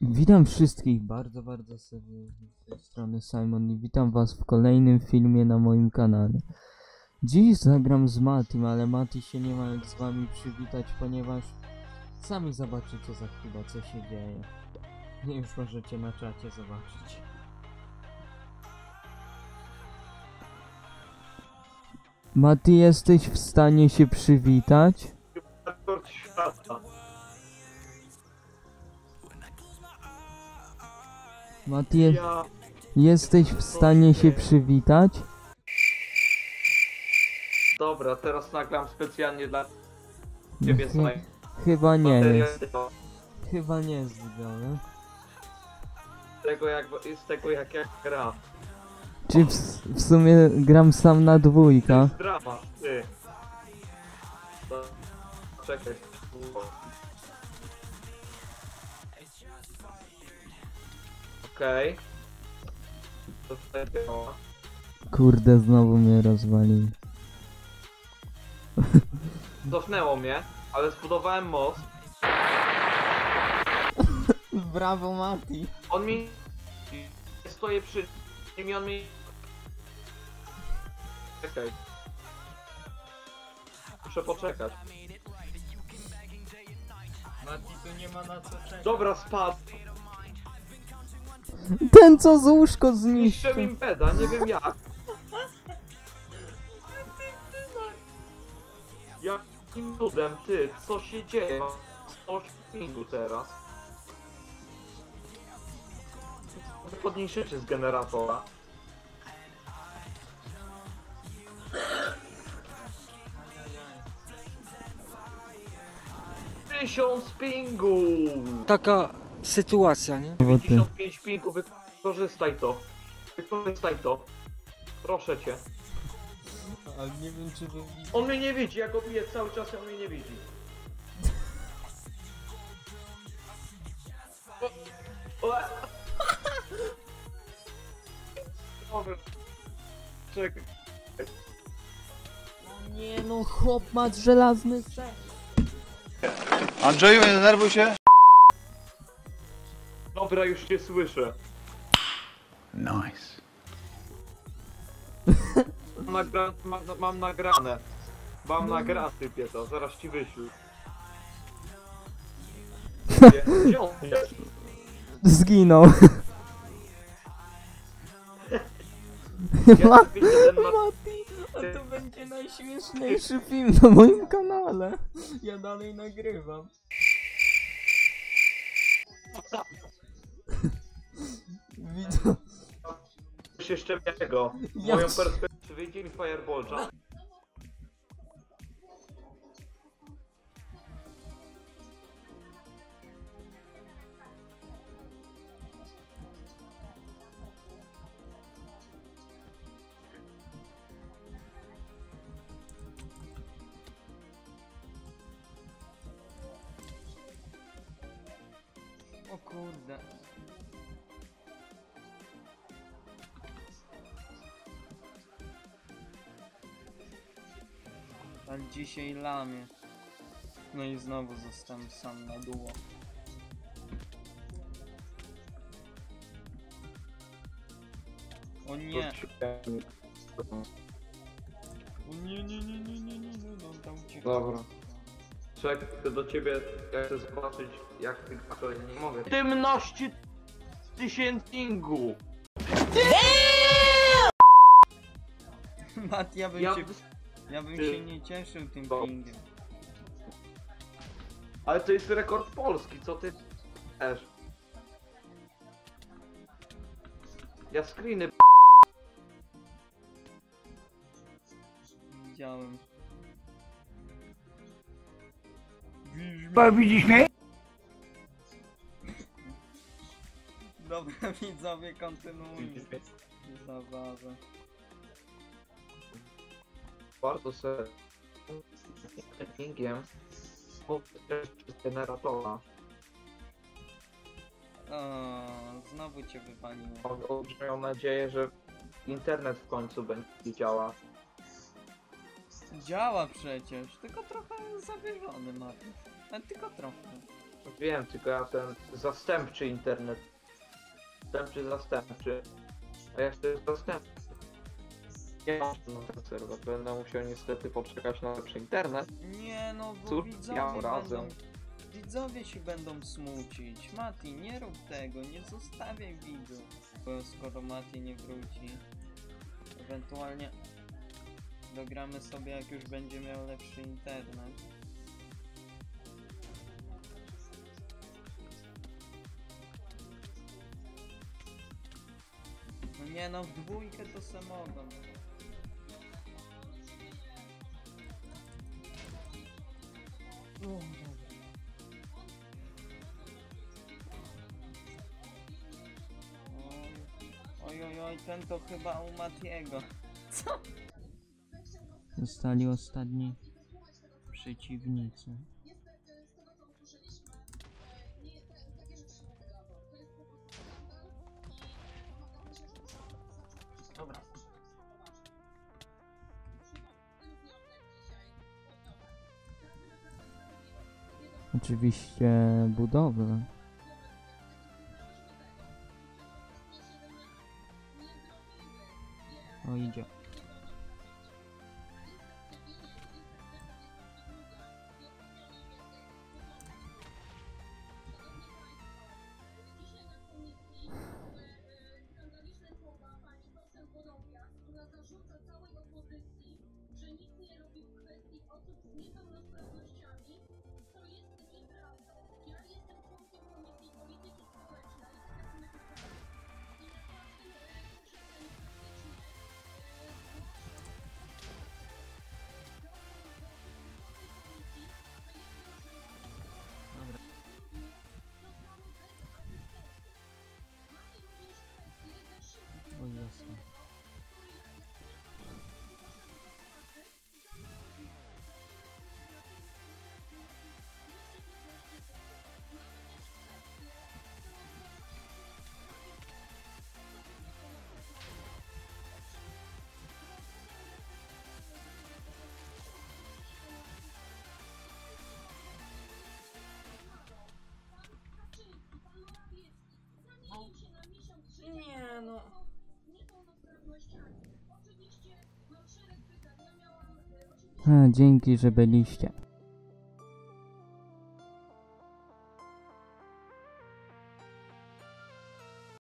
Witam wszystkich bardzo, bardzo serdecznie z tej strony Simon i witam was w kolejnym filmie na moim kanale. Dziś zagram z Matim, ale Mati się nie ma jak z wami przywitać, ponieważ sami zobaczycie za chwilę co się dzieje. Już możecie na czacie zobaczyć. Mati, jesteś w stanie się przywitać? Rekord świata. Mati, Ja... jesteś w stanie się przywitać? Dobra, teraz nagram specjalnie dla ciebie Chy- Chyba nie materiał jest. Chyba nie jest widziane. z tego jak ja gram. Czy w sumie gram sam na To dwójka? jest drama, ty. To... Czekaj. Okej. To tutaj działa. Kurde, znowu mnie rozwalił. Cofnęło mnie, ale zbudowałem most. Brawo, Mati. On mi... Stoję przy nim i on mi... Czekaj. Muszę poczekać. Mati, tu nie ma na co czekać. Dobra, spadł. Ten, co z łóżko Niszczę zniszczył. im beda, nie wiem jak. Jakim cudem, ty, co się dzieje? Mam 100 pingu teraz. Podniesiecie z generatora. 1000 pingu! Taka sytuacja, nie? Bo ty. 55 pingu, wykorzystaj to. Wykorzystaj to. Proszę cię. Ale nie wiem, czy wy widzicie. On mnie nie widzi, ja go biję cały czas, a on mnie nie widzi. O! Dobra. Czekaj. Nie no, chłop ma żelazny ser. Andrzeju, nie denerwuj się. Dobra, już cię słyszę. Nice. Mam nagrane. Mam nagrane, typie to, zaraz ci wyślę. Gdzie on jest? Zginął. Ja widzę ten Mati, a to będzie najśmieszniejszy film na moim kanale. Ja dalej nagrywam. Widzę. jeszcze jego. Ja Moją ci- perspektywę, wyjdzie mi Fireball'a. O kurde. Ale dzisiaj lamie. No i znowu zostanę sam na długo. O nie! O nie, no tam cię. Dobra. Czekaj, do ciebie, ja chcę zobaczyć jak ty grasz, ale nie mogę. 17 tysięcy pingu! Mat, ja bym Ty- się nie cieszył tym Bo- pingiem. Ale to jest rekord Polski, co ty też? Ja screeny Widziałem. Widzisz mnie? Dobra, widzowie, kontynuujmy zabawę. bardzo sobie pingiem przez generatora. O, znowu cię wywaliło. Mam nadzieję, że internet w końcu będzie działał. Działa przecież, tylko trochę zawyżony ma. Ale tylko trochę. Wiem, tylko ja ten zastępczy internet. Zastępczy. A ja chcę zastępczy. Nie mam na ten serwer, będę musiał niestety poczekać na lepszy internet. Nie no, bo Cóż, widzowie ja radzę. będą... Widzowie się będą smucić. Mati, nie rób tego, nie zostawiaj widzów. Bo skoro Mati nie wróci, ewentualnie dogramy sobie, jak już będzie miał lepszy internet. No nie no, w dwójkę to se mogą. O, dobra. Oj, ten to chyba u Matiego. Co? Zostali ostatni przeciwnicy. Dobra. Oczywiście budowla. O, idzie. O, jasne. Nie no. Dzięki, że byliście.